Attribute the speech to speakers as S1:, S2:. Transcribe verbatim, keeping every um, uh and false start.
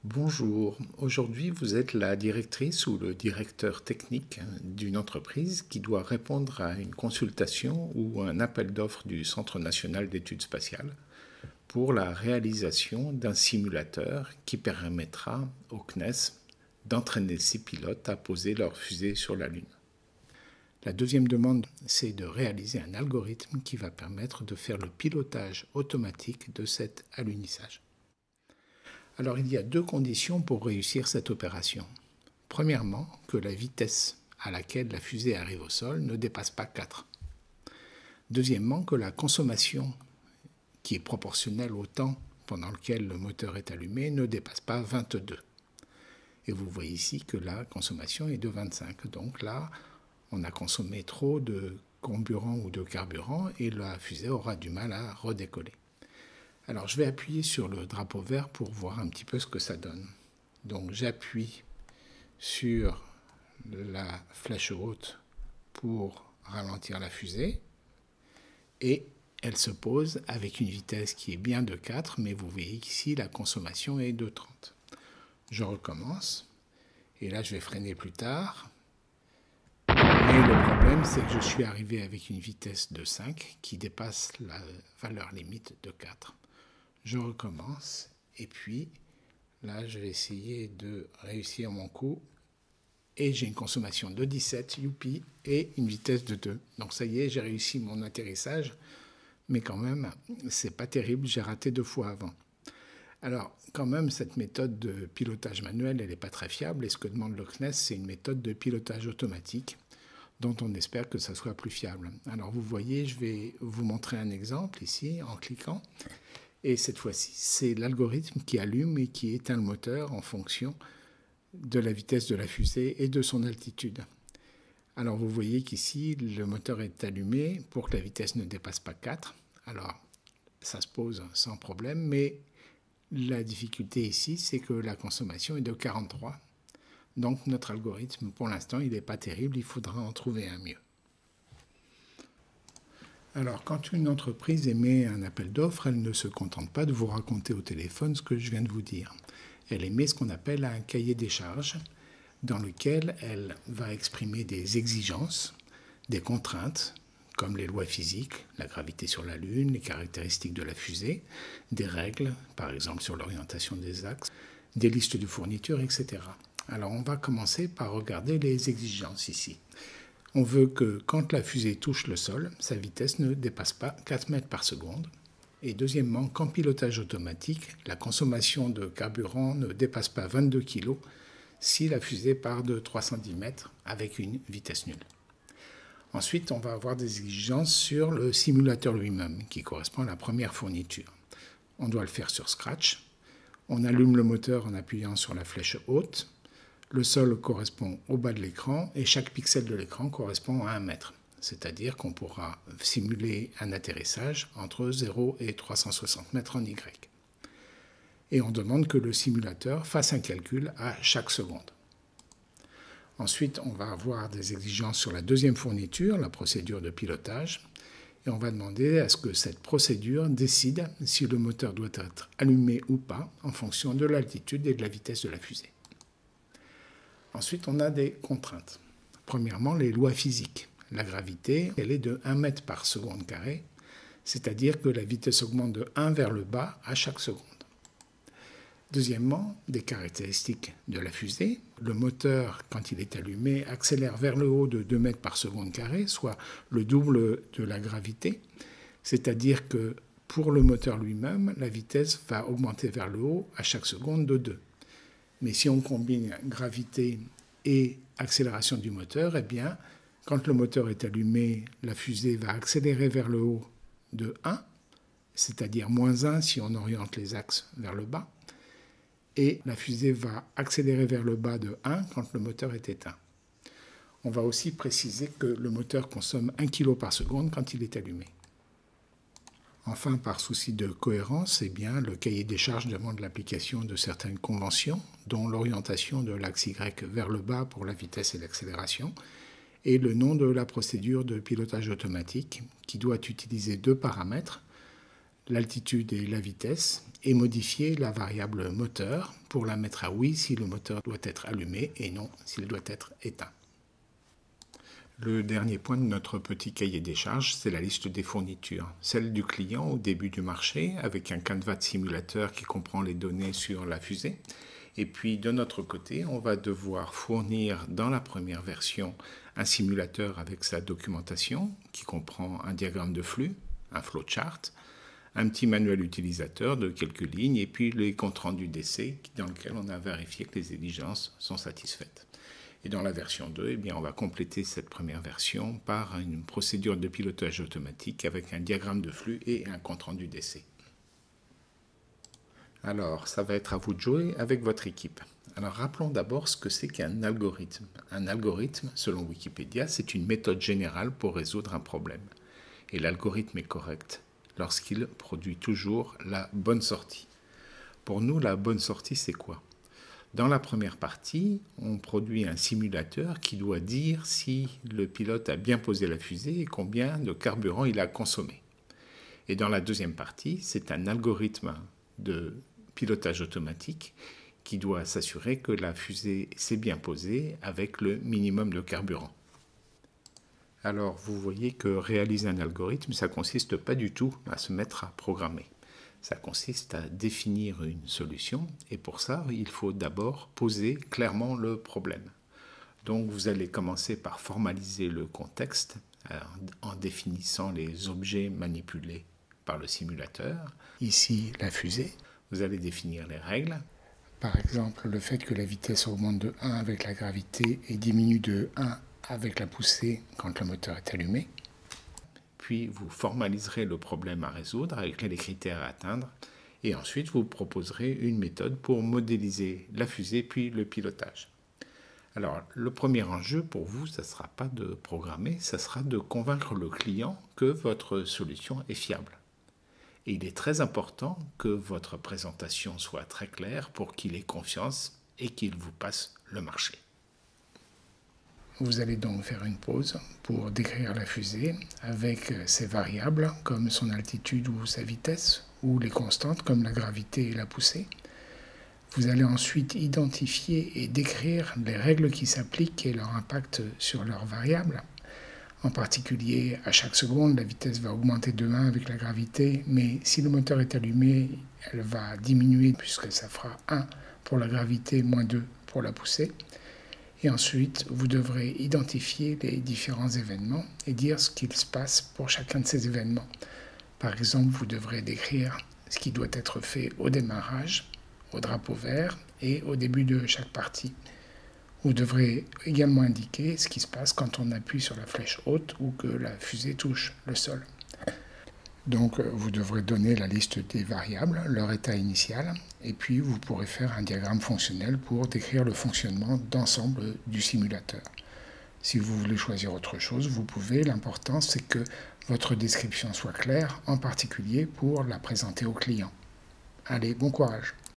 S1: Bonjour, aujourd'hui vous êtes la directrice ou le directeur technique d'une entreprise qui doit répondre à une consultation ou un appel d'offres du Centre national d'études spatiales pour la réalisation d'un simulateur qui permettra au C N E S d'entraîner ses pilotes à poser leur fusée sur la Lune. La deuxième demande, c'est de réaliser un algorithme qui va permettre de faire le pilotage automatique de cet alunissage. Alors il y a deux conditions pour réussir cette opération. Premièrement, que la vitesse à laquelle la fusée arrive au sol ne dépasse pas quatre. Deuxièmement, que la consommation, qui est proportionnelle au temps pendant lequel le moteur est allumé, ne dépasse pas vingt-deux. Et vous voyez ici que la consommation est de vingt-cinq. Donc là, on a consommé trop de carburant ou de carburant et la fusée aura du mal à redécoller. Alors je vais appuyer sur le drapeau vert pour voir un petit peu ce que ça donne. Donc j'appuie sur la flèche haute pour ralentir la fusée et elle se pose avec une vitesse qui est bien de quatre, mais vous voyez qu'ici la consommation est de trente. Je recommence et là je vais freiner plus tard. Mais le problème, c'est que je suis arrivé avec une vitesse de cinq qui dépasse la valeur limite de quatre. Je recommence et puis là, je vais essayer de réussir mon coup et j'ai une consommation de dix-sept, youpi, et une vitesse de deux. Donc ça y est, j'ai réussi mon atterrissage, mais quand même, c'est pas terrible, j'ai raté deux fois avant. Alors, quand même, cette méthode de pilotage manuel, elle n'est pas très fiable et ce que demande le C N E S, c'est une méthode de pilotage automatique dont on espère que ça soit plus fiable. Alors vous voyez, je vais vous montrer un exemple ici en cliquant. Et cette fois-ci, c'est l'algorithme qui allume et qui éteint le moteur en fonction de la vitesse de la fusée et de son altitude. Alors vous voyez qu'ici, le moteur est allumé pour que la vitesse ne dépasse pas quatre. Alors ça se pose sans problème, mais la difficulté ici, c'est que la consommation est de quarante-trois. Donc notre algorithme, pour l'instant, il n'est pas terrible, il faudra en trouver un mieux. Alors, quand une entreprise émet un appel d'offres, elle ne se contente pas de vous raconter au téléphone ce que je viens de vous dire. Elle émet ce qu'on appelle un cahier des charges, dans lequel elle va exprimer des exigences, des contraintes, comme les lois physiques, la gravité sur la Lune, les caractéristiques de la fusée, des règles, par exemple sur l'orientation des axes, des listes de fournitures, et cetera. Alors, on va commencer par regarder les exigences ici. On veut que quand la fusée touche le sol, sa vitesse ne dépasse pas quatre mètres par seconde. Et deuxièmement, qu'en pilotage automatique, la consommation de carburant ne dépasse pas vingt-deux kilos si la fusée part de trois cent dix mètres avec une vitesse nulle. Ensuite, on va avoir des exigences sur le simulateur lui-même, qui correspond à la première fourniture. On doit le faire sur Scratch. On allume le moteur en appuyant sur la flèche haute. Le sol correspond au bas de l'écran et chaque pixel de l'écran correspond à un mètre. C'est-à-dire qu'on pourra simuler un atterrissage entre zéro et trois cent soixante mètres en Y. Et on demande que le simulateur fasse un calcul à chaque seconde. Ensuite, on va avoir des exigences sur la deuxième fourniture, la procédure de pilotage. Et on va demander à ce que cette procédure décide si le moteur doit être allumé ou pas en fonction de l'altitude et de la vitesse de la fusée. Ensuite, on a des contraintes. Premièrement, les lois physiques. La gravité, elle est de un mètre par seconde carré, c'est-à-dire que la vitesse augmente de un vers le bas à chaque seconde. Deuxièmement, des caractéristiques de la fusée. Le moteur, quand il est allumé, accélère vers le haut de deux mètres par seconde carré, soit le double de la gravité, c'est-à-dire que pour le moteur lui-même, la vitesse va augmenter vers le haut à chaque seconde de deux. Mais si on combine gravité et accélération du moteur, eh bien, quand le moteur est allumé, la fusée va accélérer vers le haut de un, c'est-à-dire moins un si on oriente les axes vers le bas, et la fusée va accélérer vers le bas de un quand le moteur est éteint. On va aussi préciser que le moteur consomme un kilogramme par seconde quand il est allumé. Enfin, par souci de cohérence, eh bien, le cahier des charges demande l'application de certaines conventions, dont l'orientation de l'axe Y vers le bas pour la vitesse et l'accélération, et le nom de la procédure de pilotage automatique, qui doit utiliser deux paramètres, l'altitude et la vitesse, et modifier la variable moteur pour la mettre à oui si le moteur doit être allumé et non s'il doit être éteint. Le dernier point de notre petit cahier des charges, c'est la liste des fournitures. Celle du client au début du marché, avec un canevas de simulateur qui comprend les données sur la fusée. Et puis de notre côté, on va devoir fournir dans la première version un simulateur avec sa documentation, qui comprend un diagramme de flux, un flowchart, un petit manuel utilisateur de quelques lignes, et puis les comptes rendus d'essai dans lequel on a vérifié que les exigences sont satisfaites. Et dans la version deux, eh bien, on va compléter cette première version par une procédure de pilotage automatique avec un diagramme de flux et un compte-rendu d'essai. Alors, ça va être à vous de jouer avec votre équipe. Alors, rappelons d'abord ce que c'est qu'un algorithme. Un algorithme, selon Wikipédia, c'est une méthode générale pour résoudre un problème. Et l'algorithme est correct lorsqu'il produit toujours la bonne sortie. Pour nous, la bonne sortie, c'est quoi ? Dans la première partie, on produit un simulateur qui doit dire si le pilote a bien posé la fusée et combien de carburant il a consommé. Et dans la deuxième partie, c'est un algorithme de pilotage automatique qui doit s'assurer que la fusée s'est bien posée avec le minimum de carburant. Alors, vous voyez que réaliser un algorithme, ça ne consiste pas du tout à se mettre à programmer. Ça consiste à définir une solution et pour ça, il faut d'abord poser clairement le problème. Donc vous allez commencer par formaliser le contexte en définissant les objets manipulés par le simulateur. Ici, la fusée. Vous allez définir les règles. Par exemple, le fait que la vitesse augmente de un avec la gravité et diminue de un avec la poussée quand le moteur est allumé. Puis vous formaliserez le problème à résoudre avec les critères à atteindre et ensuite vous proposerez une méthode pour modéliser la fusée puis le pilotage. Alors le premier enjeu pour vous, ça ne sera pas de programmer, ça sera de convaincre le client que votre solution est fiable. Et il est très important que votre présentation soit très claire pour qu'il ait confiance et qu'il vous passe le marché. Vous allez donc faire une pause pour décrire la fusée avec ses variables comme son altitude ou sa vitesse ou les constantes comme la gravité et la poussée. Vous allez ensuite identifier et décrire les règles qui s'appliquent et leur impact sur leurs variables. En particulier, à chaque seconde, la vitesse va augmenter de un avec la gravité, mais si le moteur est allumé, elle va diminuer puisque ça fera un pour la gravité, moins deux pour la poussée. Et ensuite, vous devrez identifier les différents événements et dire ce qu'il se passe pour chacun de ces événements. Par exemple, vous devrez décrire ce qui doit être fait au démarrage, au drapeau vert et au début de chaque partie. Vous devrez également indiquer ce qui se passe quand on appuie sur la flèche haute ou que la fusée touche le sol. Donc, vous devrez donner la liste des variables, leur état initial, et puis vous pourrez faire un diagramme fonctionnel pour décrire le fonctionnement d'ensemble du simulateur. Si vous voulez choisir autre chose, vous pouvez. L'important, c'est que votre description soit claire, en particulier pour la présenter au client. Allez, bon courage!